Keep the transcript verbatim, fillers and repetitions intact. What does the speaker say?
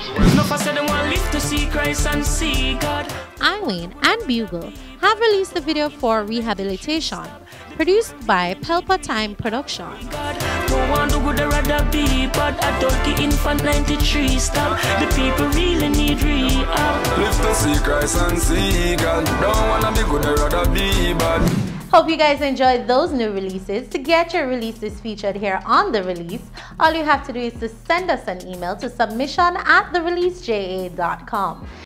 Eileen and Bugle have released the video for Rehabilitation, produced by Pelpa Time Production. The people really need rehab. Live to see Christ and see God. Don't wanna be good, I'd rather be bad. Hope you guys enjoyed those new releases. To get your releases featured here on The Release, all you have to do is to send us an email to submission at the release j a dot com.